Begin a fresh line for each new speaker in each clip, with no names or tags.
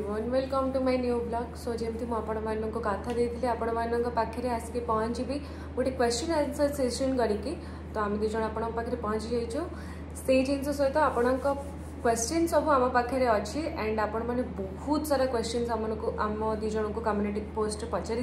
Everyone welcome to my new blog. So जमती मुझे कथा देती आपण पाखे आसिक पहुँची गोटे क्वेश्चन आंसर सेशन करके तो आम दिज आप पहुँची जाइचु से जिन सहित आपण क्वेश्चन सब आम पाखे अच्छी एंड आपण मैंने बहुत सारा क्वेश्चन आम दिज को कम्युनिटी पोस्ट पचारि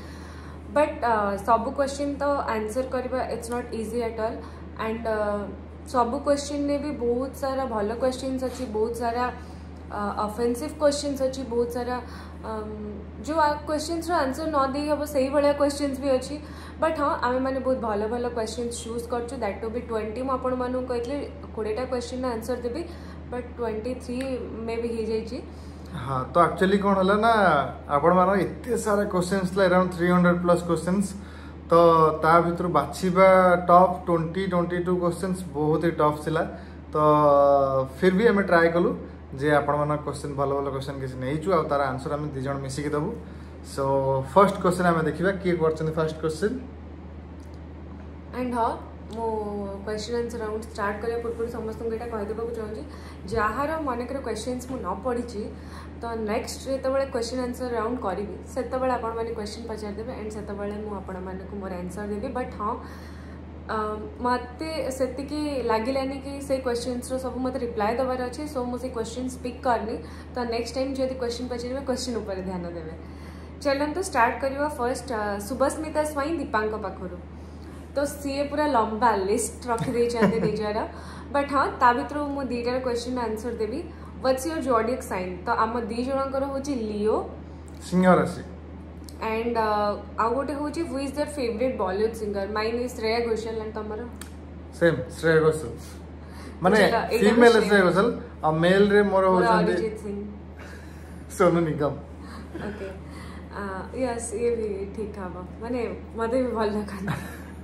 बट सब क्वेश्चन तो आंसर करवा it's not easy at all and सब क्वेश्चन ने भी बहुत सारा भल क्वेश्चन अच्छी बहुत सारा ऑफेंसिव क्वेश्चंस अच्छी बहुत सारा जो क्वेश्चंस आंसर न दे हम से भाया क्वेश्चंस भी अच्छी बट हाँ आम मैंने बहुत भल भल क्वेश्चंस चूज कर दैट टू बी 20 मुझे मानू कहते 20टा क्वेश्चन आंसर देवी बट 23 में भी हो जाइए।
हाँ तो एक्चुअली कौन है ना आपण मान एत सारा क्वेश्चंस अराउंड 300 प्लस क्वेश्चंस तो ता भीतर बाछिबा टॉप 20-22 क्वेश्चंस बहुत ही टफ थिला तो फिर भी हमें ट्राई कलु जे आपण मान क्वेश्चन भल भल क्वेश्चन किसी नहीं आ तार आंसर आम दी जन मिसिक दबु। सो फर्स्ट क्वेश्चन आम देखा किए कर फर्स्ट क्वेश्चन
एंड हाँ मो क्वेश्चन आंसर राउंड स्टार्ट करने पूर्व समस्त यहाँ कहीदेक चाहूँगी जार मनकर क्वेश्चंस मु न पढ़ी तो नेक्स्ट जो क्वेश्चन आंसर राउंड करी से मैंने क्वेश्चन पचारिदेवे एंड से मुझे मोर आंसर देवी बट हाँ मत से लगिलानी कि से क्वेश्चंस सब मत रिप्लाई देवार अच्छे सो मुझे क्वेश्चन पिक करनी तो नेक्स्ट टाइम जब क्वेश्चन पचारे क्वेश्चन उपर ध्यान देवे। चलते स्टार्ट करवा फर्स्ट शुभस्मिता स्वाई दीपांक पाखर तो सी पूरा लंबा लिस्ट रखी निजार बट हाँ ता भर मुझे दीटार क्वेश्चन आंसर देवी। व्हाट्स योर जोडिएक साइन तो आम दी जनकर हूँ लियो
सिंह राशि
एंड आउ गोटे हूँ who is their favourite Bollywood singer mine is Shreya Ghoshal and तमरो सेम
श्रेया घोषाल माने फीमेल श्रेया घोषाल आ मेल रे मोर हो
अरिजीत सिंह
सोनू निगम
ओके यस ये भी ठीक हवा माने मते भी भल लगन।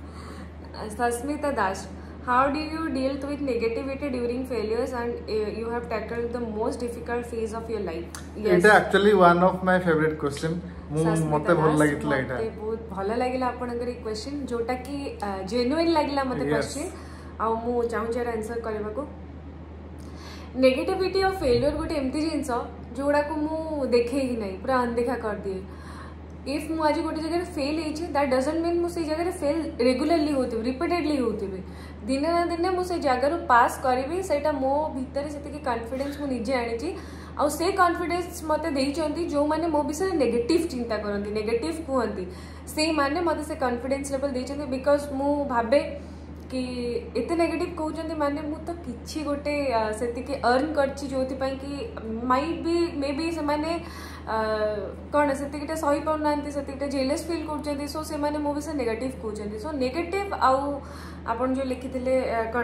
सस्मिता दास how do you deal with negativity during failures and you have tackled the most difficult phase of your life?
Yes. It actually one of my favorite question मते भल लागितला एटा
मते बहुत भल लागिला आपनकर ई क्वेश्चन जोटा कि जेन्युइन लागिला मते क्वेश्चन आ मु चाहू जरा आंसर करबा को। नेगेटिविटी और फेलियर गोटे एमती जिंस जोड़ा को मु देखे ही नहीं पूरा अनदेखा कर दिए। इफ मु आज गोटे जगह फेल होइछि दैट डजंट मीन मु से जगह फेल रेगुलरली होती रिपीटेडली होती दिने ना दिने मुझे जगार पास करी से मो भितर से कॉन्फिडेंस मु निजे आनी आउ से कॉन्फिडेंस मते देइचंती जो माने मो विषय नेगेटिव चिंता करती नेगेटिव कहती से माने मते से कॉन्फिडेंस लेवल देइचंती बिकॉज मु भाबे कि एते नेगेटिव कहउचंती माने मु तो किछि गोटे सेति अर्न करछि जोथि पई कि माइट बी मे बी से माने कौन से सही पाना से जेलस फिल कर सो से माने मो विषय नेगेटिव कहते सो नेगेटिव आउ आपन जो लिखी कौन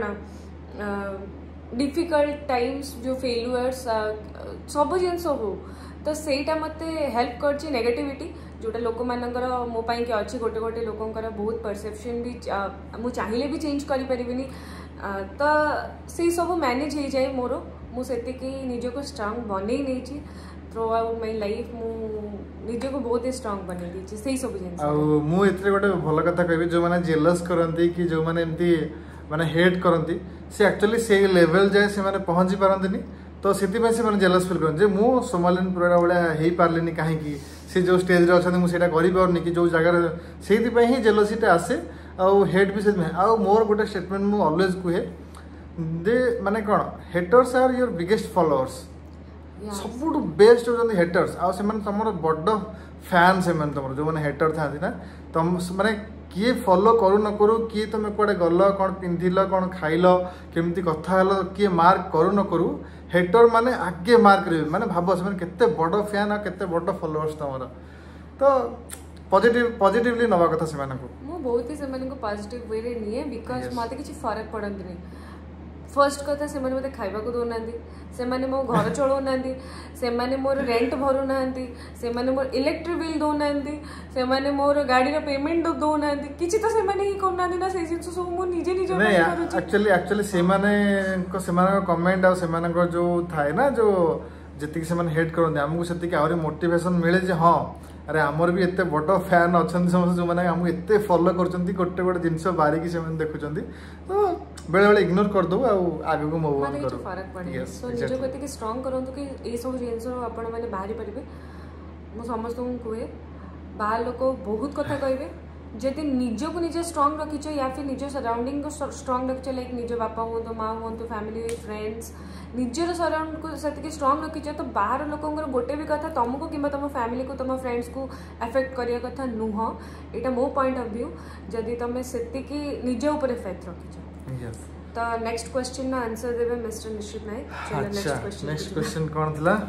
डिफिकल्ट टाइम्स जो फेलुअर्स सब जिन हो तो सेटा मते हेल्प कर नेगेटिविटी जोटा लोक मानकर मो पाई कि अच्छी गोटे गोटे लोकंकर बहुत परसेप्शन भी मु चाहिए भी चेंज करि परिबिनी तो से सब मैनेज हो जाए मोर मुझे निजको स्ट्रांग बनै नहीं थ्रू आउट माय लाइफ मु निजे को बहुत ही स्ट्रांग बनै दी से सब जिन
आ मु एतरे गोटे भल कथा कहबी जो माने जेलस करंती कि जो माने एमती माने हेट करंती से एक्चुअली से लेवल जाए से माने पहुंची पारंतनी तो सेति से माने जेलस फील करन जे मु सोमालिन पुरा बडा हेई पारलेनी काहे कि से जो स्टेज रे अछन मु सेटा करि पारनी कि जो जगह सेति पई ही जेलसिटा आसे आ हेट भी से आ मोर गोटे स्टेटमेंट मु ऑलवेज कुहे दे माने कोन haters are your biggest followers सबुठ बेस्ट होती हेटर्स आ तुम बड़ फैन से तुम जो मैंने हेटर था ना तुम माने किए फॉलो करू न करू किए तुम कड़े गल कौन पिंधिल कौन खाइल केमती कथा हल किए मार्क करू न करू हेटर माने आगे मार्क करेंगे माने भाव से केते बड़ फैन आ केते बड़ फॉलोअर्स तुम तो पॉजिटिवली नवा कथा से
मु बहुत ही से पॉजिटिव वे रे निए बिकॉज मते किछि फरक पड़ंत नहीं। फर्स्ट कथा से मते खाइबा को दोना से माने मो घर चलो ना से माने मोर रेंट भरू ना से माने मोर इलेक्ट्रिक बिल दो ना से माने मोर गाड़ी रो पेमेंट दो ना किछि तो से माने ही करना ना से जिंस सब मो निजे निजे करू
एक्चुअली से माने कमेंट आ से माने जो थाए ना जो जति से माने हेट करन हमहु सेति के और मोटिवेशन मिले जे हां अरे आमर भी एते बड़ फैन अच्छा समस्त जो मैंने आमको एते फॉलो कर गोटे गोटे जिनस बारिकी से देखुं तो बेले बेले इग्नोर कर दो आगे को मूव ऑन
माने
करो
फरक पड़े
Yes,
सो
exactly.
निज को एतिक स्ट्रांग करंतु कि ए सब जिंस आपण माने बाहरी परिबे मो समस्त को कहे बाहर लोक बहुत कथा कहबे जदि निज को निजे स्ट्रांग रखिछ या फिर निज सराउंडिंग को स्ट्रांग रखिछ लाइक निज बापा हो तो माँ हो तो फैमिली फ्रेंड्स निजर सराउंड को सेतिक स्ट्रांग रखिछ तो बाहर लोकंगर गोटे भी कथा तुमको कि तुम फैमिली को तुम फ्रेंड्स को अफेक्ट करिया कथा नुह एटा मो पॉइंट ऑफ व्यू जदि तुम सेतिक निज ऊपर फेथ रखिछ
Yes.
तो नेक्स्ट क्वेश्चन ना आंसर देबे मिस्टर निश्चित नायक चलो
अच्छा नेक्स्ट क्वेश्चन कौन थिला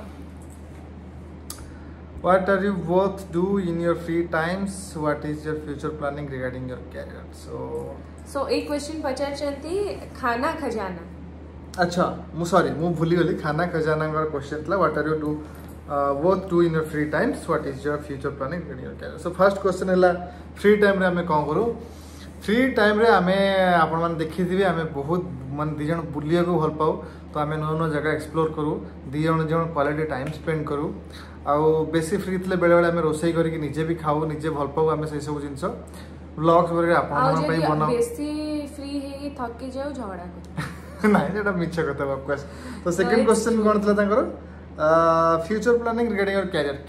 What are you both do in your free times? What is your future planning regarding your career?
सो एक क्वेश्चन पचार चलती खाना खजाना
अच्छा मु सॉरी मु भूली गली खाना खजाना का क्वेश्चन था what are you do both do in your free times what is your future planning regarding your career so first question है फ्री टाइम रे हमें कौन करू फ्री टाइम रे हमें आपण मन देखि दिबे हमें बहुत मन दी जण बुलिया को भल पाऊ तो हमें नो नो जगह एक्सप्लोर करू दी जण जण क्वालिटी टाइम स्पेंड करू आउ बेसी फ्री थिले बेले बेले हमें रोसई करी कि निजे भी खाऊ निजे भल पाऊ हमें से सब जिंस व्लॉग्स वगैरह आपण मन पई बनाऊ
बेसी फ्री हे थकी जाऊ झगड़ा को
नहीं जेटा मिछ कथा वापस तो सेकंड क्वेश्चन कोन थला तांकर future planning regarding your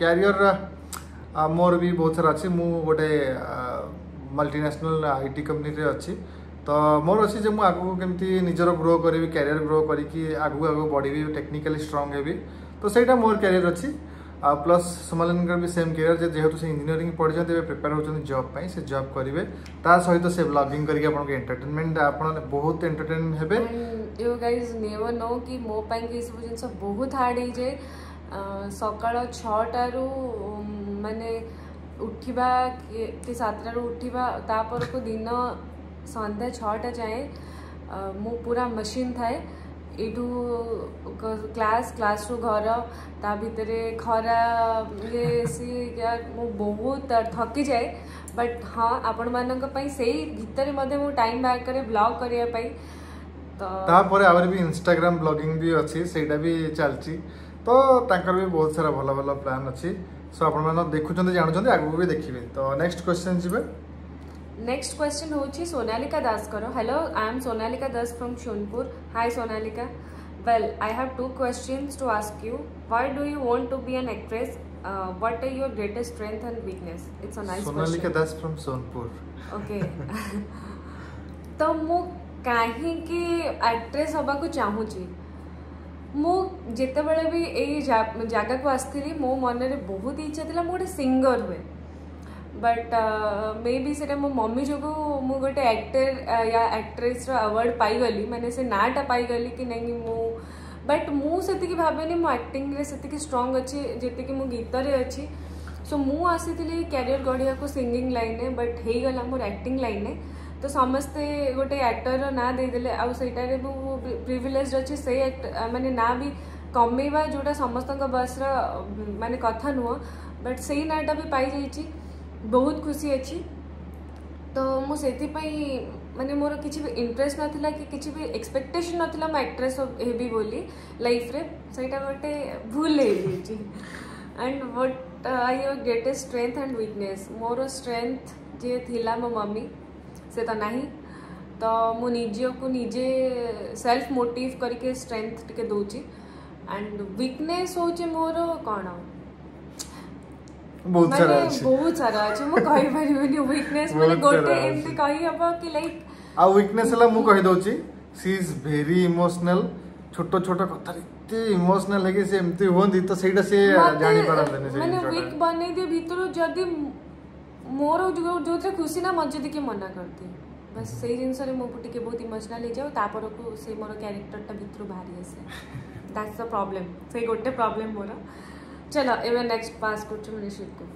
career मोर भी बहुत सारा अछि मु गोटे मल्टीनेशनल आईटी कंपनी रे अछि तो मोर अछि जे मु आगु केमती निजर ग्रो करी कैरियर ग्रो करी कि आगु आगु बॉडी भी टेक्निकली स्ट्रांग हेबी तो सेटा मोर कैरियर अछि प्लस सोमालिनकर भी सेम कैरियर जे जेहेतु से इंजीनियरिंग पढ़ जते प्रिपेयर होचन जॉब पई से जॉब करिवे ता सहित से ब्लॉगिंग करी आपन के एंटरटेनमेंट आपन बहुत एंटरटेन हेबे
यू गाइस नेवर नो कि मो पई के सब जिंस बहुत हार्ड हे जे सकाळ 6 टारू माने उठिबा कि 7 टारू उठिबा तापर को दिन संध्या 6 टा जाए मो पूरा मशीन थाए एठू क्लास रु घर ता भितरे खरा ये सी यार मो बहुत थकी जाए बट हाँ आपण मानक पई सेही भितरे मध्ये मो टाइम बाहर करे ब्लॉग करिया पई तो
तापर आवर भी इंस्टाग्राम ब्लॉगिंग भी अछि सेटा भी चलची तो ताकर भी बहुत सारा भलो भलो प्लान अछि सो आपण मान देखुचंते जानुचंते आगु भी देखिबे तो नेक्स्ट क्वेश्चन जिबे
नेक्स्ट क्वेश्चन होची सोनालिका दास करो hello I am Sonalika Das from Sonepur hi Sonalika well I have 2 questions to ask you why do you want to be an actress what are your greatest strength and weakness it's a nice question
Sonalika Das from Sonepur
okay तो मु काहे कि actress होबा को चाहू छी मु जेते बेले भी एई जागा को आस्थिली मो मन रे बहुत इच्छा थिला मो गोटे सिंगर हुए बट मे बी से मो मम्मी जो मु गोटे एक्टर या एक्ट्रेस रो अवार्ड पाई गली माने से नाटा पाई गली कि नहीं मु बट मु सेति भावेनी मो एक्टिंग रे सेति स्ट्रांग अच्छी जेति कि मो गीत रे अच्छी सो मु आसीथिली कैरियर गढ़िया को सिंगिंग लाइन है बट हे गला मोर एक्टिंग लाइन है तो समस्ते गोटे एक्टर ना दे देले आ सेटारे मु प्रिविलेज अच्छी से माने ना भी कमेवा जोटा समस्त बस माने कथा नुह बट से नाटा भी पाई जाइछि बहुत खुशी अच्छी तो मुझे माने मोर किसी भी इंटरेस्ट नाथिला कि किसी भी एक्सपेक्टेशन नाथिला मैं एक्ट्रेस हेबी बोली लाइफ रे सेटा गोटे भूल and what I your greatest strength and weakness मोर स्ट्रेंथ जे थिला मो मम्मी से तो नहीं तो मु निजे को निजे सेल्फ मोटिव करके स्ट्रेंथ टिके दोची एंड वीकनेस होचे मोर कौन
बहुत
सारा अछि मु कहि परिबनी वीकनेस माने गोटे एमती कहि हबो कि लाइक
आ वीकनेस हला मु कहि दोची सी इज वेरी इमोशनल छोटो छोटो कथा इते इमोशनल है कि से एमती होंदी तो सेटा से जानि पारन से
माने वीक बने दे भीतर जदी मोर जोते खुशी ना मजे दिके मना करती बस सही जिनस रे मो टिके बहुत इमोशनल हो जाओ तापर को से मोर कैरेक्टर टा भीतर बाहरी आसे दैट्स द प्रॉब्लम से गोटे प्रॉब्लम मोर चलो एवं नेक्स्ट पास करछु निश्चित को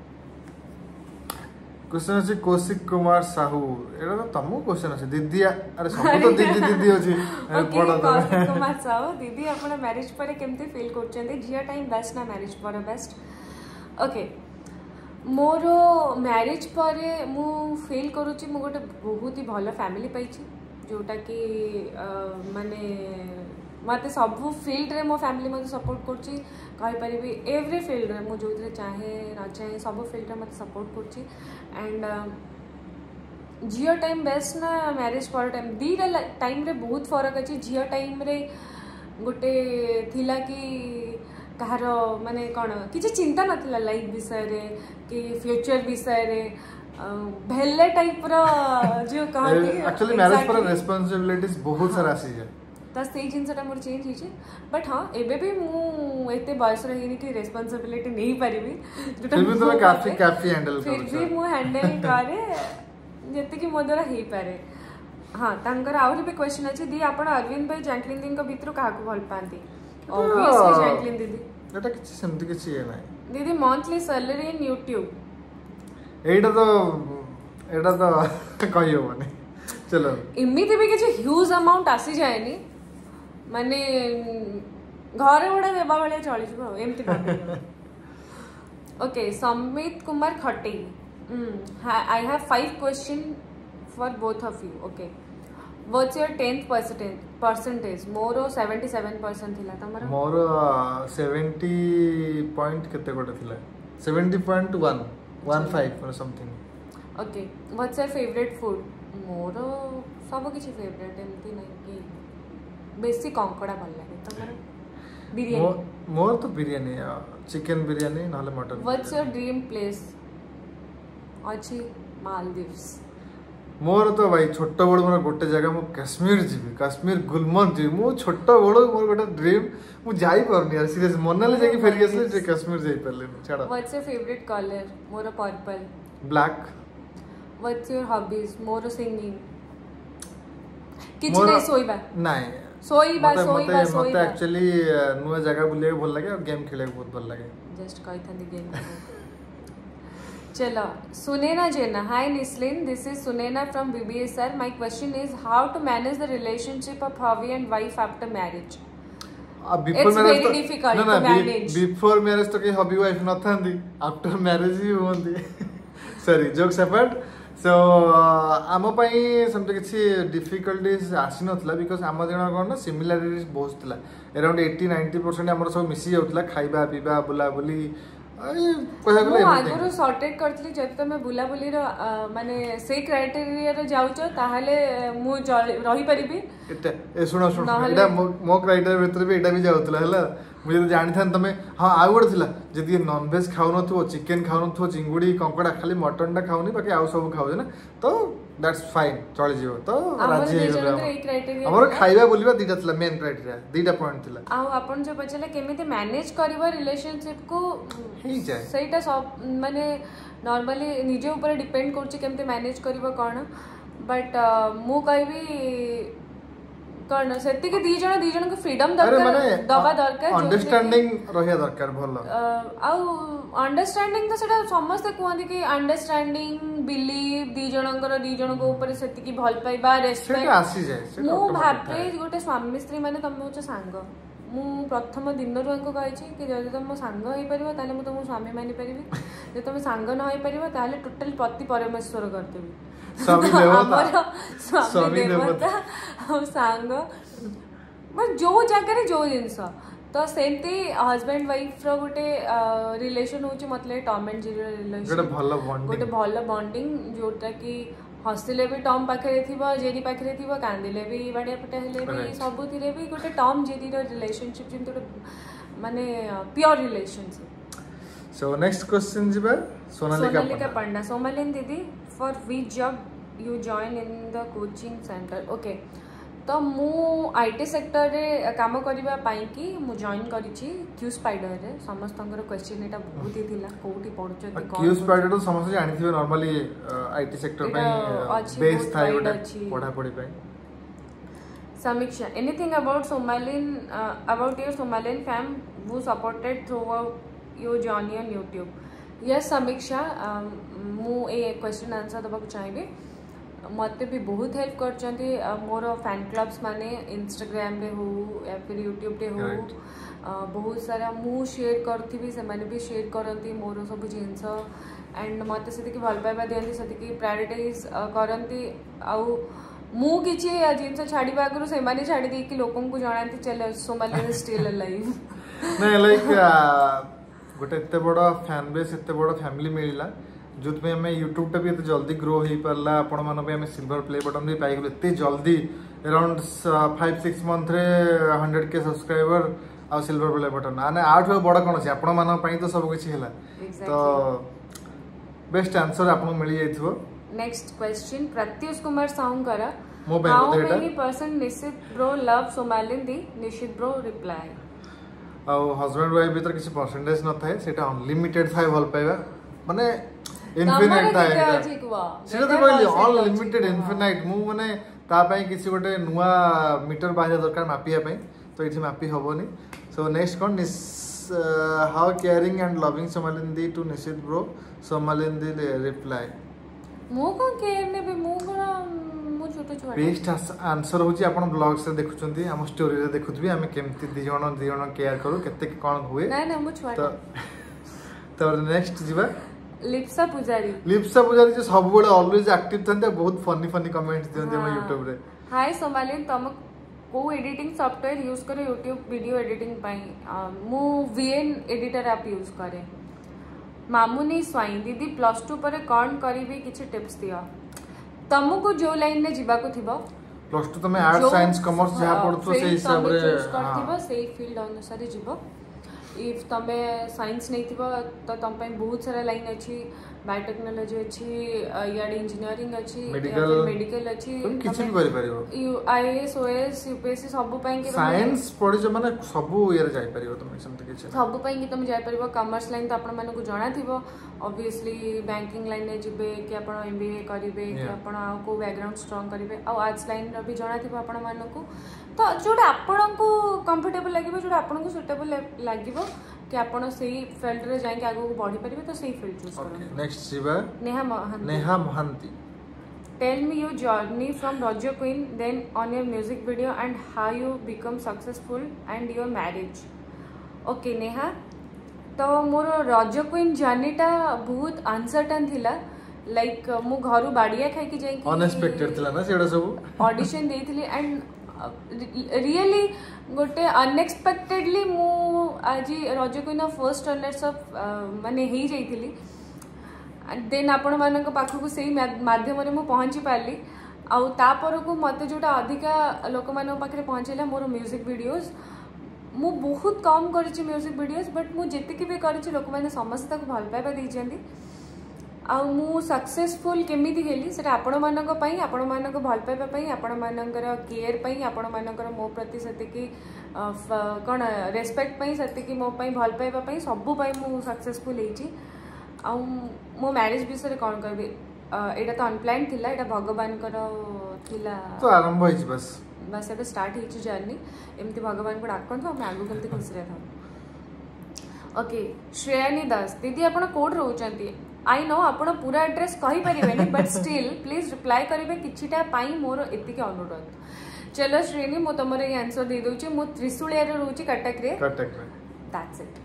क्वेश्चन अछि कौशिक कुमार साहू एरा तो तमो क्वेश्चन अछि दीदी अरे सब तो दीदी दीदी अछि
ओके कौशिक कुमार साहू दीदी अपना मैरिज पर केमते फील करछन्ते जिया टाइम बेस्ट ना मैरिज पर बेस्ट ओके मोर मैरिज पर मु फील करूची मु गोटे बहुत ही भलो फैमिली पाइछि जोटा कि माने मत सब फील्ड रे मो फैमिली मत सपोर्ट करछि कहि परिबी एवरी फील्ड रे मु जोथरे चाहे ना चाहे सब फील्ड रे मत सपोर्ट करछि एंड झियो टाइम बेस्ट ना मैरिज पर टाइम दीटा टाइम रे बहुत फरक अच्छी झियो टाइम रे गोटे थिला कि कहार माने कौन किसी चिंता नथिला लाइफ विषय रे कि फ्यूचर विषय रे भेले टाइप रो जो कहती
एक्चुअली मैरिज पर रिस्पांसिबिलिटीज बहुत सारा आसी जाय
तो से जिनसा मोर चेंज होइछे बट हाँ एबे भी मु एते बयस रही कि रिस्पांसिबिलिटी नहीं पारिबी
फिर भी तो काफी हैंडल
फिर भी मु हैंडल करे जते कि मो द्वारा हे पारे हाँ तांकर आउर भी क्वेश्चन अछि दी आपण अरविंद भाई जैकलिन दी को भितर काहा को भल पांती ऑब्वियसली जैकलिन दीदी
एटा किछि सेमति किछि हे नै
दीदी मंथली सैलरी इन YouTube
एटा तो कहियो माने चलो
इमिति भी किछि ह्यूज अमाउंट आसी जायनी माने घरे उडा देबा बेले चली जबो एमति भाबे okay Samit Kumar Khatti I have 5 question for both of you okay what's your 10th percentage मोर 77% थिला तमरा
मोर 70 पॉइंट केते गोटे थिला 70.115 और something
okay what's your favourite food मोर सब किछि फेवरेट एमति नै कि बेसी कंकड़ा भल लागे तमरा बिरयानी
मोर तो बिरयानी चिकन बिरयानी नाले mutton
what's your dream place अच्छी मालदीव्स
मोर तो भाई छोट बड़ मोर गोटे जगह मु कश्मीर जीवी कश्मीर गुलमर्ग जीवी मु छोट बड़ मोर गोटे ड्रीम मु जाई परनी यार सीरियस मनले जाके फेरी आसले जे कश्मीर जाई परले छाड़ा
व्हाट्स योर फेवरेट कलर मोर purple
black
what's your hobbies मोर सिंगिंग किछि नै सोइबा
नाही
सोइबा
मते एक्चुअली नुआ जगह बुले भल लागे और गेम खेले बहुत भल लागे
जस्ट कहि थंदी गेम चलो सुनैना जेना हाय निस्लिन this is Sunaina from BBSR my question is how to manage the relationship of husband and wife after marriage
before marriage
very difficult to manage
before marriage तो के हबी वाइफ न थांदी आफ्टर मैरिज ही होंदी sorry jokes apart सो आम पई समते किछि difficulties आसी नथला because आम जण कोन ना सिमिलरिटीज बहुत थिला अराउंड 80-90% हमर सब मिसी जाउतला खाइबा पीबा बुला बुली
आगुरु सॉर्टेड करतली जब तो मैं बुला बुली रो माने से क्राइटेरिया रे जाउछ ताहाले मु रही परिबी
ए सुनो एटा मो क्राइटेरिया भीतर भी एटा भी जाउतला हला मुझे तो जानि थान तमे हां आ गोड थिला जदी नॉन वेज खाउ नथो चिकन खाउ नथो चिंगुडी कंकड़ा खाली मटन टा खाउनी बाकी आउ सब खाउ ना तो दैट्स फाइन चली जिवो तो राजी हे हमर खाइबा बोलिबा दीटा थिला मेन क्राइटेरिया दीटा पॉइंट थिला
आ अपन जो बचले केमिति मैनेज करबा रिलेशनशिप को
ही जाय
सेटा सब माने नॉर्मली निजे ऊपर डिपेंड करछि केमिति मैनेज करबा कोन बट मु कहबी कर्ण सेति के दी जण को फ्रीडम दरकार दबा दरकार
अंडरस्टैंडिंग रहिया दरकार भलो
अंडरस्टैंडिंग तो सेटा समस्त कहंदी कि अंडरस्टैंडिंग बिलीव दी जण को ऊपर सेति की भल पाइबा रेस्पेक्ट
सेटा आसी जाय
मु भाबे गोटे स्वामी स्त्री माने तुम होछ सांग मु प्रथम दिन रु अंको कहछि कि जदि तुम सांग होई परबो ताले मु तुम स्वामी मानि परबी जे तुम सांग न होई परबो ताले टोटल पति परमेश्वर कर देबी स्वामी देवता सांग जो जगह जो जिनस तो सेमती हस्बैंड वाइफ रो गोटे रिलेशन होची मतलब टॉम एंड जेरी रिलेशन गोटे भल बॉन्डिंग जोटा कि हसिले भी टॉम पाखे थिबो जेरी पाखे थिबो कांदिले भी बाडिया पटे हेले भी सब थिले भी गोटे टॉम जेरी रो रिलेशनशिप जिन तो माने pure relationship
so next question जिबा
सोनालिका पंडा सोमालिन दीदी for which job you join in the coaching centre okay तो मु आईटी सेक्टर रे काम करबा पाई कि मु जॉइन करिछि क्यू स्पाइडर रे समस्तंकर क्वेश्चन एटा बहुत ही थिला कोठी पढुछ त
क्यू स्पाइडर तो समस्त जानि थिबे नॉर्मली आईटी सेक्टर पे बेस थाई ओटा पढा पढी पे
Samiksha anything about Somalin about your Somalin fam who supported throughout your journey on YouTube yes समीक्षा मु ए क्वेश्चन आंसर दबाक चाहिए मते भी बहुत हेल्प करचंती मोर फैन क्लब्स माने इंस्टाग्राम रे हो या फिर यूट्यूब रे हो बहुत सारा मु शेयर करथि से माने भी शेयर करंती मोर सब जिंस एंड मते सेति की भल पाइबा देंती सेति की प्रायोरिटाइज करंती आउ मु किछि जिंस छाड़ीबा आगु से माने छाड़ी दे कि लोकन को जणांती चल सोमालिन स्टिल अलाइव
नै लाइक गोटे एते बड़ फैन बेस एते बड़ फैमिली मिलिला जो आम यूट्यूब भी एत जल्दी ग्रो हो पारा आपण मैंने सिल्वर प्ले बटन भी पाइगल एत जल्दी अराउंड 5-6 मंथ रे 100K सब्सक्राइबर आ सिल्वर प्ले बटन आने आठ बड़ कौन अच्छे आपण मान तो सब किसी है तो बेस्ट आंसर आपको मिल जाइथिबो।
नेक्स्ट क्वेश्चन प्रत्युष कुमार साउंकर
मो
how many person Nishit bro love Somalin दी निशित ब्रो रिप्लाई
आ हस्बैंड वाइफ भीतर किसी परसेंटेज न थाए सेटा अनलिमिटेड थाए भल पाइबा माने इनफिनिट थाए सेटा तो कहली अनलिमिटेड इनफिनिट मु माने ता पई किसी गोटे नुवा मीटर बाजा दरकार मापिया पई तो इठी मापी होबोनी। सो नेक्स्ट कोन how caring and loving Somalin दी टू निशित ब्रो सोमालिन दी रिप्लाई
मो को केयर ने भी मो को मो छोटो छोटा
बेस्ट आंसर होची आपण ब्लॉग से देखुचंती हम स्टोरी रे देखुथबी हम केमती दी जण केयर करू केते कोन हुए
ना ना मो छोटा
तो नेक्स्ट जीवा
लिप्सा पुजारी
जो सब बेले ऑलवेज एक्टिव थंते बहुत फनी कमेंट्स दियंते हम YouTube रे हाय
सोमालिन तुम को एडिटिंग सॉफ्टवेयर यूज करे YouTube वीडियो एडिटिंग पई मु VN एडिटर ऐप यूज करे। मामुनी स्वाई दीदी +2 पर कौन करीबी किछि टिप्स दियो तुमको जो लाइन रे जिबा को थिबो
+2 तमे आर्ट साइंस कॉमर्स जहा पढतो से हिसाब रे
चूज करथिबो सेही फील्ड अनुसार जिबो। इफ तमे साइंस नहीं थिबो तो तम पई बहुत सारा लाइन अछि बायोटेक्नोलॉजी अछि या इंजीनियरिंग अछि मेडिकल अछि
तुम किछि भी करि परिबो
IAS OAS UPSC सब पई के
साइंस पढि जे माने सब इयर जाय परिबो तुम समते किछि
सब पई कि तुम जाय परिबो। कॉमर्स लाइन तो आपण मानको जणा थिबो ऑब्वियसली बैंकिंग लाइन ने जिबे कि आपण MBA करिवे कि आपण को बैकग्राउंड स्ट्रांग करिवे आ आर्ट्स लाइन रो भी जणा थिबो आपण मानको तो जोडा आपण को कंफर्टेबल लागिबो जोडा आपण को सुटेबल लागिबो कि आपण सही फील्ड रे जाय के आगो को बढ़ी परिबे तो सही फील्ड चूज करो।
नेक्स्ट जीवा Neha Mohanty
tell me your journey from Rajo Queen then on your music video and how you become successful and your marriage. Okay Neha तो मोर रॉजर क्वीन जर्नीटा बहुत अनसर्टन थिला लाइक मु घरु बाडिया खाई के जाई
अनएक्सपेक्टेड थिला ना सेडा सब
ऑडिशन देइथिली एंड रियली गोटे अनएक्सपेक्टेडली मु आज Rajo Queen first runners up माने ही जाइथिली देन आपण मानक पाखकु सेही माध्यम रे मु पहुंची पाली आउ तापर को मते जोटा अधिका लोक मानक पाखरे पहुंचेला मोर म्यूजिक वीडियोस मु बहुत कम करिछि म्यूजिक वीडियोस बट मु जेतिकी भी करिछि लोक माने समस्त ताको भल पाइबा दैछंती आउ मु सक्सेसफुल केमिति हेली सेटा आपण मानक पई आपण मानक भल पाइबा पई आपण मानकर केयर पई आपण मानकर मो प्रति सेतिकी कोन रेस्पेक्ट पई सेतिकी मो पई भल पाइबा पई सब पई मु सक्सेसफुल हेची आउ मो मैरिज विषय कोन कहबे एटा तो अनप्लान थिला एटा भगवान करो थिला
तो आरंभ होई बस
एबे स्टार्ट हेची जर्नी एमती भगवान को डाकन हम आगु केमती खुश रह था। ओके श्रेयानी दास दीदी आपण कोड रहउचंती आई नो आपण पूरा एड्रेस कहि परिबेनी बट स्टिल प्लीज रिप्लाई करिवे किछिटा पाई मोर एतिके अनुरोध। चलो श्रेणी मो तमरे ये आंसर दे दोची मो त्रिशूलिया रे रहउची कटक रे that's it.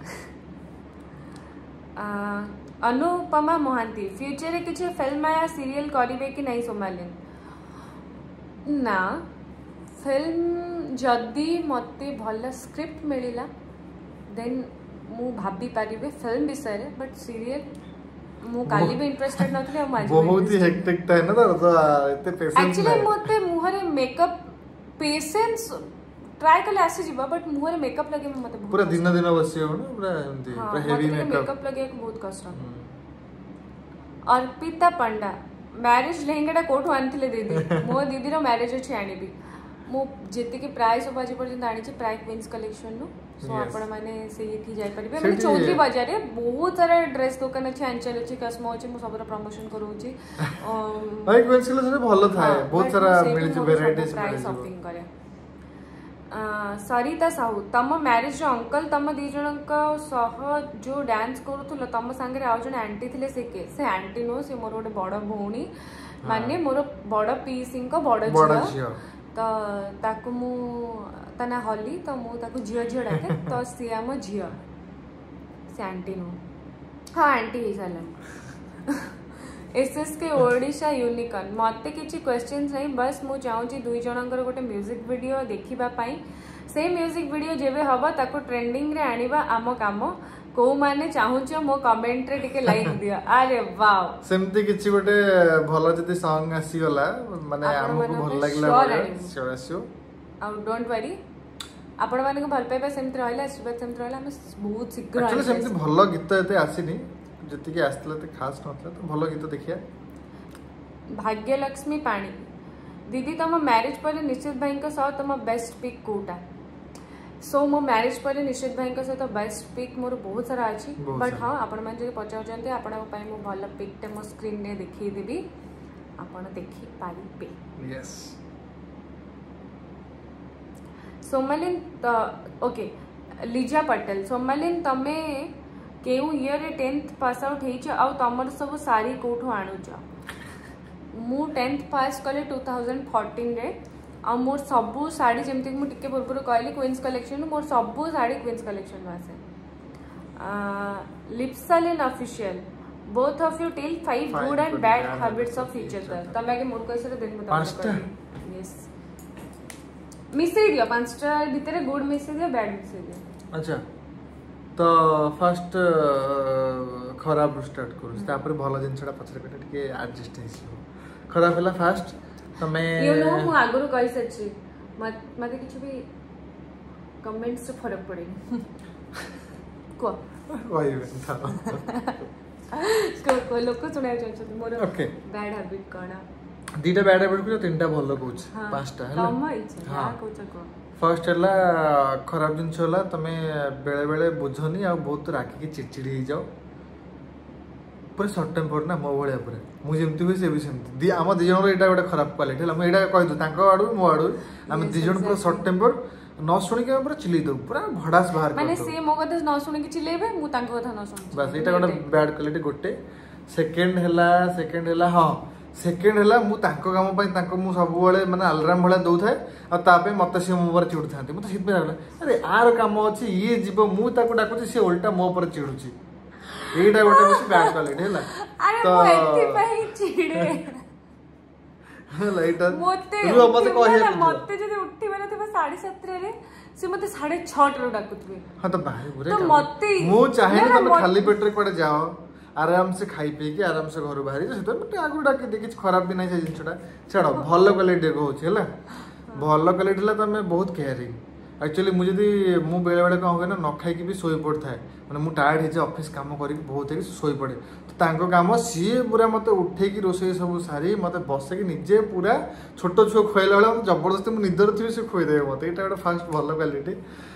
Anupama Mohanty future रे किछि फिल्म या सीरियल करिवे कि नहीं सोमालिन ना फिल्म जदी मते भल स्क्रिप्ट मिलिला देन मु भाबी परिबे फिल्म विषय बट सीरियल मु काली भी इंटरेस्टेड नथले हम आज
बहुत ही हेक्टिक था ना तो एते पेशेंस
एक्चुअली मते मुहरे मेकअप पेशेंस ट्राई करले आसी जीवा बट मुहरे मेकअप लगे मते
पूरा दिन दिन बसियो ना पूरा एंती पूरा हेवी
मेकअप लगे बहुत कष्ट। अर्पिता पंडा मैरिज लहंगाटा कोठो आनथिले दीदी मो दीदी रो मैरिज अछि आनिबी मो जेते के प्राइस सब आज पर्यंत आनी छी प्राइस क्वींस कलेक्शन नो सो आपण माने से एठी जाय परिबे माने चौधरी बाजार रे बहुत सारा ड्रेस दुकान अछि अंचल अछि कस्मो अछि मो सबरा प्रमोशन करू छी
भाई क्वींस कलेक्शन भलो थाए बहुत सारा मिल छी वैरायटीज
प्राइस शॉपिंग करे। सरिता साहू तम मैरिज अंकल तम दी जन सह जो डांस करूथुल तम संगे आ जन आंटी थिले से के से आंटी नो से मोर गोटे बड़ भौणी माने मोर बड़ पीसिंग को बड़ झियो तो ताकू मु तना हली तो मु ताकू झियो झियो डाके तो सी आम झियो से आंटी नो हाँ आंटी ही साला SSK ओडिशा यूनिकॉर्न मते किछि क्वेश्चंस नहीं बस मु चाहूची दुई जनकर गोटे म्यूजिक वीडियो देखिबा पाई से म्यूजिक वीडियो जेबे हबा ताको ट्रेंडिंग रे आनिबा आम काम को माने चाहूछ मो कमेंट रे टिके लाइक दियो अरे वाओ
सेमती किछि गोटे भलो जति सॉन्ग आसी गला माने हमको भल लागला श्योर आसियो
आ डोंट वरी आपण माने को भल पाइबा सेमती रहला आशीर्वाद सेमती रहला हम बहुत शीघ्र
एक्चुअली सेमती भलो गीत एते आसीनी जति के आस्तला ते खास नथला तो भलो गीत देखिया
भाग्यलक्ष्मी पाणी दीदी तुम मैरिज पर निश्चित भाई सह तुम बेस्ट पिक कोटा सो मो मैरिज पर निश्चित भाई सहित बेस्ट पिक मोर बहुत सारा अच्छी बट हाँ आपण मैंने जो पचार आपण मो भल पिकटे मो स्क्रीन रे देखी आपण देखि पारिबे
यस
सोमालिन ओके लिजा पटेल सोमालिन तमे केउ ईयर 10th पास आउट हेछ आ तमर सब सारी कोठो आणुछ मु 10th पास कले 2014 रे आ मोर सबु साड़ी जेमति मु टिके पूर्व कहली क्वींस कलेक्शन मोर सबु साड़ी क्वींस कलेक्शन आसे लिप्सलिन official both of you tell 5 good and bad habits of each other तमे के मोर कैसे दिन में
पांचटा
यस मिसे दियो पांचटा भीतर गुड मिसे दियो बैड मिसे दियो
अच्छा तो फर्स्ट खराब स्टार्ट करू तापर भलो जिनसडा पछरे कटे टिके एडजस्ट हेसियो खराब हला फास्ट तमे
यू नो मु आगुरु कहि सच्ची मते किछ भी कमेंट्स से फरक पड़ेनी को
कहबे था
को लोक सुनाय छ मोर
ओके
बैड हैबिट कोना
दीटा बैड हैबिट को तीनटा भलो कहूछ पांचटा हला
कम इच्छा हां कहूछ को
फर्स्ट हला खराब जिनस हला तमे बेले बेले बुझनी आ बहुत राखी की चिड़चिड़ी ही जाओ पूरा शॉर्ट टेम्पर ना मो भलिया पूरा मु जेमती होई से भी सेमती दी हम दी जण एटा गोटे खराब क्वालिटी हला हम एटा कहि दु तांको आडू मो आडू हम दी जण पूरा शॉर्ट टेम्पर न सुनि के पूरा चिल्ली दउ पूरा भड़ास बाहर कर
माने से मो कथा न सुनि के चिल्लेबे मु तांको कथा न सुनि
बस एटा गोटे बैड क्वालिटी गोटे सेकंड हला हां सेकंड हला मु तांको काम पई तांको मु सब बेले माने अलार्म भला दउ थाए आ तापे मते से मो पर चिड़ु थांती मते हित में अरे आर काम अछि ये जीव मु ताको डाकुची से उल्टा मो पर चिड़ुची एटा गोटे बस बैड क्वालिटी हला
तो एथि पई चिड़े
हला एटा
मते
रु मते कहि
मते जदि उठी बेले तबे 7:30 रे से मते 6:30 रे डाकुतबे
हां तो भाई बुरे
तो मते
मु चाहे ना तुम खाली पेट रे पड़े जाओ आराम से खाई पी के आराम से घर बाहरी से तो आगु डाके दे किछ खराब भी नहीं छै जिनछटा छाड़ो भलो क्वालिटी को होछ हला भलो क्वालिटी ला तमे बहुत केयरिंग एक्चुअली मुझे मु बेले बेले कौन ना न खाई भी सोई पड़ थाए मैंने मुझे टायर्ड हो ऑफिस काम करी बहुत है सोई पड़े तो तांको काम सी पूरा मत उठे रोसई सब सारी मत बसैक निजे पूरा छोट छुआ खुआला बेले जबरदस्ती मुझे निदर थी से खुईदे मत यहाँ गोटे फास्ट भल क्वालिटी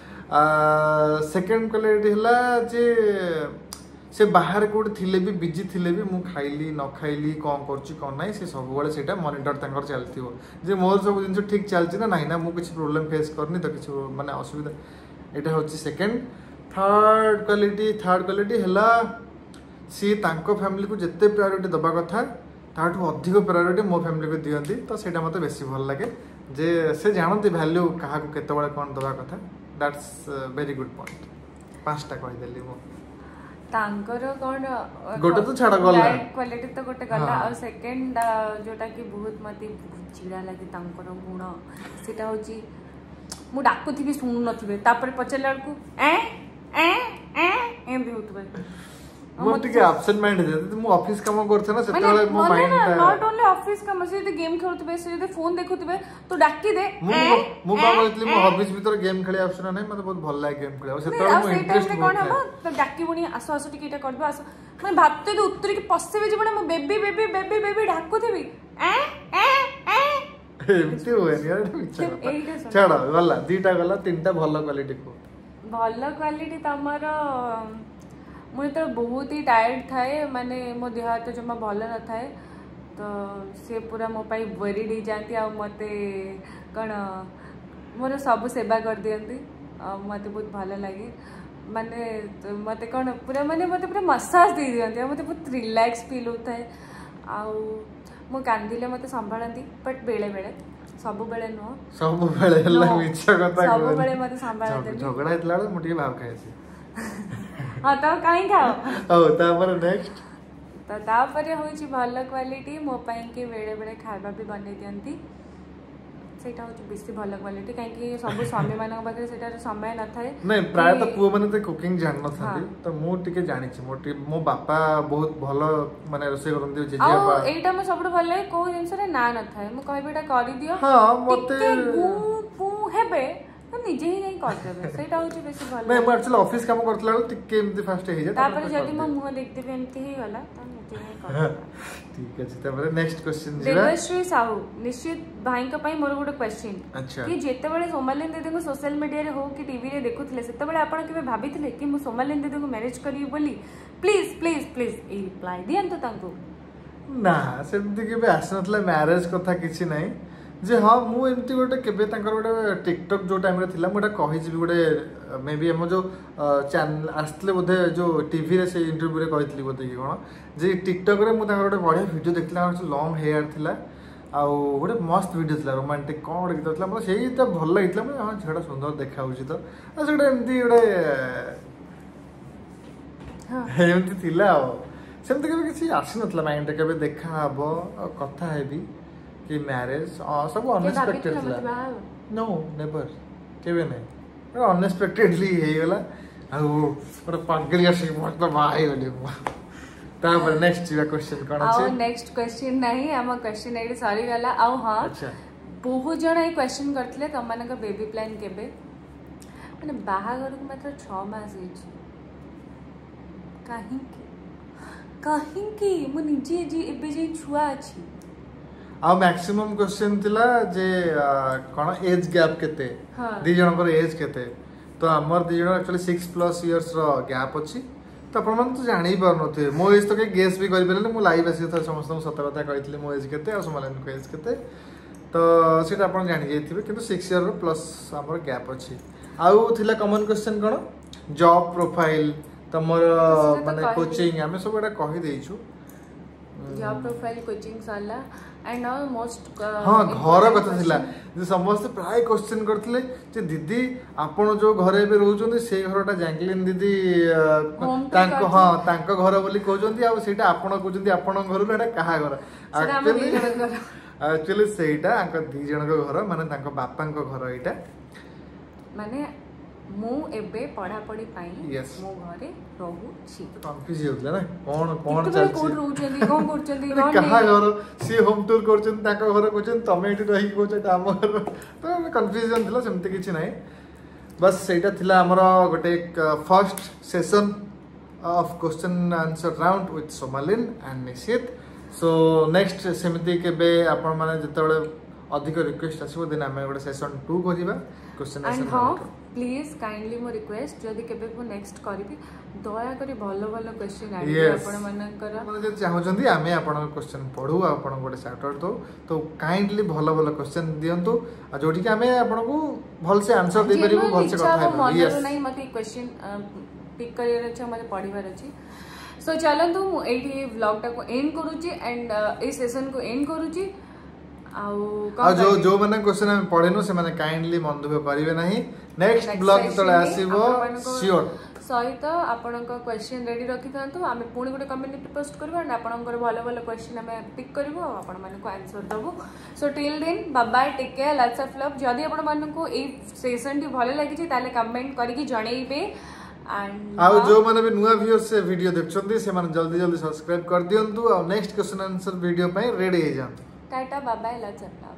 सेकेंड क्वालिटी है जे से बाहर कौट थिले भी बिजी थिले भी मु खाइली न खाइली कौन करछि कौन नहीं से सब बेले सेटा मॉनिटर तांकर चलथिबो जे मोर सब जिन ठीक चलछि ना नहीं ना मु कुछ प्रॉब्लम फेस करनी तो कुछ माने असुविधा एटा होछि सेकंड थर्ड क्वालिटी हला सी तांको फैमिली को जिते प्रायोरिटी दबा कथा ताठू अधिक प्रायोरिटी मो फैमिली को दियंती तो सेटा मते बेसी भल लागे जे से जानती वैल्यू कहा को केते बळे कोन दबा कथा दैट्स वेरी गुड पॉइंट पांचटा कहि देली मो
तांकर कोन
गोटे तो छाड़ा गला
क्वालिटी तो गोटे गला और सेकंड जोटा कि बहुत मते चिड़ा लागे तांकर गुण सेटा होची मु डाकुथि भी सुन नथिबे तापर पचला को ए ए ए एंदी होतबे
मो टिके एब्सेंट माइंड दे मु ऑफिस काम करछ ना सेतले मो माइंड
नॉट ओनली ऑफिस काम से यदि गेम खेलुतबे से यदि फोन देखुतबे तो डाकी दे
मु का बोलतली मो ऑफिस भीतर गेम खेले ऑप्शन नै मते बहुत भल लागे गेम खेले सेतले मो इंटरेस्ट कोन हम
तो डाकी बुनी आसो आसो टिके एटा करबो आसो मैं भाबते तो उत्तरी के पस्से जे बने मो बेबी बेबी बेबी बेबी डाकुथबी ए ए ए
एमती होय यार विचार छाड़ा गला दीटा गला तीनटा भल क्वालिटी को
भल क्वालिटी तमर मुझे तो बहुत ही टायर्ड थाए माने मो देह हाथ जमा भल न थाए तो से पूरा मो पाई वरीड हो जाती आ मते कण मोर सब सेवा कर दियंती मते बहुत भल लगे माने मते कण पूरा माने मते पूरा मसाज दे दियंती मते बहुत रिलैक्स फील होता है आ मो कांदिले मते संभाळंती बट बेले बेले सब बेले नो
सब बेले हल्ला मिछा कथा
सब बेले मते संभाळते
झगड़ा हेतला मुठी भाव खायसी
हां तो काई खाओ
ओ तापर नेक्स्ट
तो तापर होची भल क्वालिटी मो पई के बेले बेले खाଇବା भी बने दियंती सेटा होची बेसी भल क्वालिटी काहे कि सब स्वामी मानक पाखे सेटा समय न थाए
नहीं प्राय तो पुओ माने तो कुकिंग जान न थांती तो मु टिके जानि छी मो बापा बहुत भलो माने रोसे करंती जे जे
आ एटा म सबड भले को जिंस रे ना न थाए मु कहबेटा करि दियो
हां मते
पू हेबे तो निजे ही नहीं कर देबे सेटा होची बेसी भल
नहीं मैं एक्चुअली ऑफिस काम करतला टिके एमती फास्ट हे जाय
तापर जदी म मुह देख देबे एमती ही गला तो निजे ही कर
ठीक है तापर नेक्स्ट क्वेश्चन
देवश्री साहू निश्चित भाई का पई मोर गुड क्वेश्चन
अच्छा
कि जेते बेले सोमालिन दीदी को सोशल मीडिया रे हो कि टीवी रे देखुतले सेते बेले आपण केबे भाबितले कि मु सोमालिन दीदी को मैरिज करी बोली प्लीज प्लीज प्लीज ए रिप्लाई दियंतो तांको
ना सेमती केबे आसनतला मैरिज कथा किछि नाही जे हाँ मु एमती गोटे केबे तांकर गोटे टिकटॉक जो टाइम रे थिला मोटा कहि जी गोटे मे बी हम जो चैनल आस्तले बोधे जो टीवी रे से इंटरव्यू रे कहितली बोधे कि कोन जे टिकटॉक रे मु तांकर गोटे बढ़िया वीडियो देखला लॉन्ग हेयर थिला आ गोटे मस्त वीडियो थिला रोमांटिक कोन गोटे गीत थिला मतलब सेही त भल लागितला मैं हां झेडा सुंदर देखा होची तो आ सेडा एमती गोटे हां एमती थिला सेमती केबे किछि आसी नथला माइंड रे केबे देखा हबो कथा हेबी कि मैरिज सब अनएक्सपेक्टेड थिला नो नेवर केबे नै अनएक्सपेक्टेडली हे गला आ ओटा पागलिया से मत भाई होले तापर नेक्स्ट क्वेश्चन कोन अछि
नेक्स्ट क्वेश्चन नहीं हम क्वेश्चन एडी सॉरी गला आउ हां
अच्छा
बहुत जण ए क्वेश्चन करथले तमन का बेबी प्लान केबे माने बाहागर को मात्र 6 मास हिच काहे की मु निजे जी एबे जे छुआ अछि
आ मैक्सिमम क्वेश्चन थिला जे कोन एज गैप केते दी जण पर एज केते तो हमर दी जण एक्चुअली 6+ इयर्स रो गैप अछि तो अपन मन तो जानि पर नथे मो एज तो के गेस भी करि परले मु लाइव आसी त समस्त सत कथा कहितले मो एज केते आ समालन को एज केते तो सेटा अपन जानि जेथिबे किंतु 6 इयर रो प्लस हमर गैप अछि आउ थिला कॉमन क्वेश्चन कोन जॉब प्रोफाइल तमर माने कोचिंग हमें सब एटा कहि देइछु
जॉब प्रोफाइल कोचिंग साला एंड ऑलमोस्ट
हां घर कथा थिला जे समस्त प्राय क्वेश्चन करथिले जे दीदी आपण जो घरे बे रहउचोंदी से घरटा जैंगलिन दीदी तांको हां तांको घर बोली कहउचोंदी आ सेटा आपण कहउचोंदी आपण घर एटा कहा घर एक्चुअली सेटा आंक दी जण को घर माने तांको बापांको घर एटा माने
मु एबे पढ़ा पढ़ी पाई मो घरे रहू छी
कंफ्यूज होतला ना कोन चलछि
कोन रहउचंदी कोन करचंदी कोन
कहा घर सी होम टूर करचंदी ताको घर कहउचंदी तमे एठी रही कहउछ हम घर तो कंफ्यूजन थिला सेमते किछि नाही बस सेटा थिला हमर गोटे first session of question answer round with Somalin and Nishit so next सेमती केबे आपण माने जतबेले अधिक रिक्वेस्ट आसीबो दिन हमें गोटे सेशन 2 करिबा क्वेश्चन आंसर
प्लीज काइंडली मो रिक्वेस्ट जदी केबे को नेक्स्ट करबी दया करी भलो भलो क्वेश्चन आइए आपण मानकर
माने जे चाहउचंदी आमे आपण क्वेश्चन पढू आपण गोटे शाउट आउट दो तो काइंडली भलो भलो क्वेश्चन दियंतु आ जोठी के आमे आपण को भल से आंसर दे परिबो भल से कथा है
यस नहीं मते क्वेश्चन पिक करियर अछि मते पढिबार अछि सो चलंतु मु एठी व्लॉग टा को एंड करूची एंड ए सेशन को एंड करूची आ
जो माने क्वेश्चन हम पढेनु से माने काइंडली मन दुख करिवे नाही नेक्स्ट ब्लॉग तळे आसीबो श्योर
सहित आपन को क्वेश्चन रेडी रखि थांतु आमे पुणी गोटे कम्युनिटी पोस्ट करबो एंड आपन को भलो भलो क्वेश्चन हमें पिक करबो आपन माने को आंसर दबो so till then bye bye take care lots of love जदी आपन माने को ए सेशन टी भलो लागि छी ताले कमेंट करि कि जणैबे एंड
आ जो माने भी नुवा व्यूअर्स से वीडियो देखछन्ती से माने जल्दी जल्दी सब्सक्राइब कर दियंतु आ नेक्स्ट क्वेश्चन आंसर वीडियो पई रेडी हे जांतु
tata bye bye lots of love